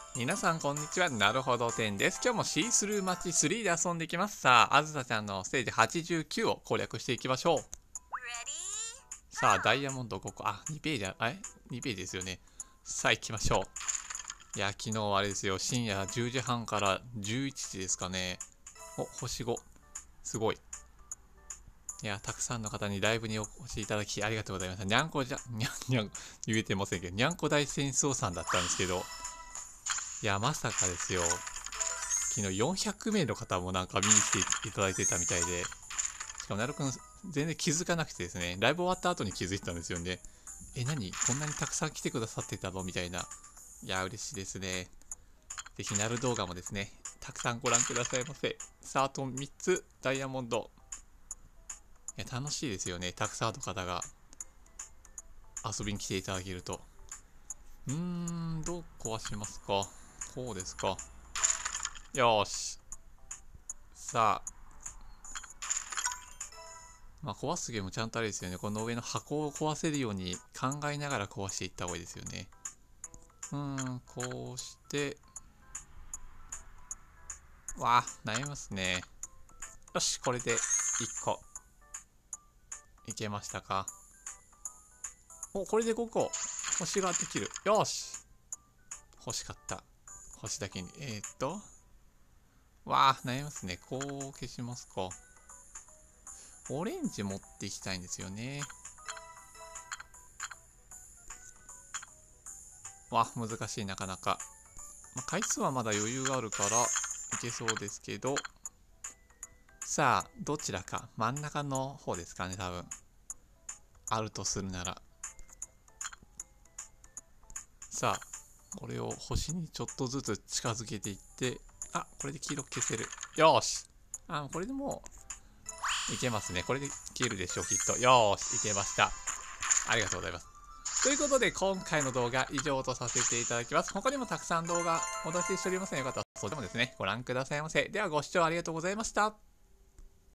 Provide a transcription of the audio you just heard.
皆さんこんにちは。なるほど10です。今日もシースルーマッチ3で遊んでいきます。さあ、あずさちゃんのステージ89を攻略していきましょう。さあ、ダイヤモンド5個。2ページ2ページですよね。さあ、行きましょう。いや、昨日はあれですよ。深夜10時半から11時ですかね。星5。すごい。いや、たくさんの方にライブにお越しいただきありがとうございました。にゃんこ言えてませんけど、にゃんこ大戦争さんだったんですけど、いや、まさかですよ。昨日400名の方もなんか見に来ていただいてたみたいで、しかもなるくん全然気づかなくてですね、ライブ終わった後に気づいてたんですよね。何こんなにたくさん来てくださってたのみたいな。いや、嬉しいですね。ぜひなる動画もですね、たくさんご覧くださいませ。さあ、あと3つ、ダイヤモンド。いや、楽しいですよね。たくさんの方が遊びに来ていただけると。どう壊しますか。こうですか。よーし。さあ、壊すゲームちゃんとあれですよね。この上の箱を壊せるように考えながら壊していった方がいいですよね。こうして、悩みますね。よし、これで1個。いけましたか。これで5個。星ができる。よし。欲しかった。星だけに。悩みますね。こう消しますか。オレンジ持っていきたいんですよね。難しい、なかなか。回数はまだ余裕があるからいけそうですけど。さあ、どちらか。真ん中の方ですかね、多分。あるとするなら。さあ、これを星にちょっとずつ近づけていって、これで黄色消せる。よーし。これでもう、いけますね。これで消えるでしょう、きっと。よーし、いけました。ありがとうございます。ということで、今回の動画以上とさせていただきます。他にもたくさん動画お出ししておりますので、よかったらそれでもですね、ご覧くださいませ。では、ご視聴ありがとうございました。